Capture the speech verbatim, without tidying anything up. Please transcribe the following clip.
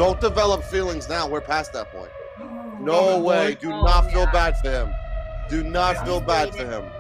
Don't develop feelings now. We're past that point. No way. Do not feel bad for him. Do not feel bad for him.